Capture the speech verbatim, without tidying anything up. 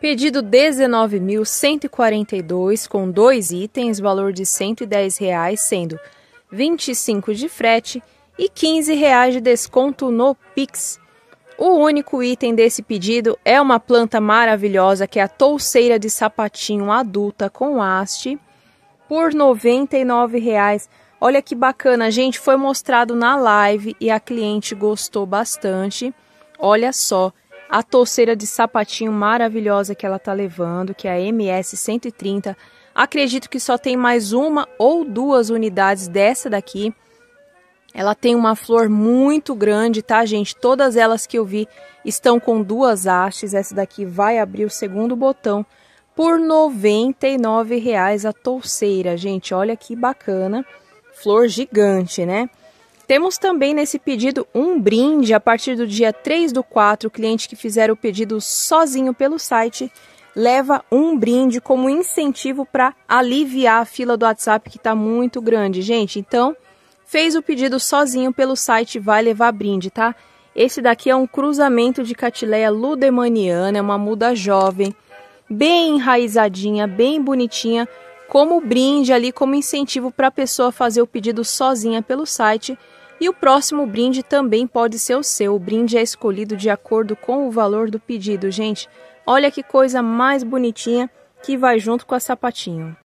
Pedido dezenove mil cento e quarenta e dois com dois itens, valor de cento e dez reais, sendo vinte e cinco de frete e quinze reais de desconto no Pix. O único item desse pedido é uma planta maravilhosa que é a touceira de sapatinho adulta com haste por noventa e nove reais. Olha que bacana, gente, foi mostrado na live e a cliente gostou bastante. Olha só, a touceira de sapatinho maravilhosa que ela tá levando, que é a M S cento e trinta. Acredito que só tem mais uma ou duas unidades dessa daqui. Ela tem uma flor muito grande, tá, gente? Todas elas que eu vi estão com duas hastes. Essa daqui vai abrir o segundo botão por noventa e nove reais a touceira, gente. Olha que bacana. Flor gigante, né? Temos também nesse pedido um brinde a partir do dia três do quatro. O cliente que fizer o pedido sozinho pelo site leva um brinde como incentivo para aliviar a fila do WhatsApp que está muito grande, gente. Então, fez o pedido sozinho pelo site, vai levar brinde, tá? Esse daqui é um cruzamento de Catileia ludemaniana, é uma muda jovem, bem enraizadinha, bem bonitinha, como brinde ali, como incentivo para a pessoa fazer o pedido sozinha pelo site. E o próximo brinde também pode ser o seu. O brinde é escolhido de acordo com o valor do pedido, gente. Olha que coisa mais bonitinha que vai junto com a sapatinho.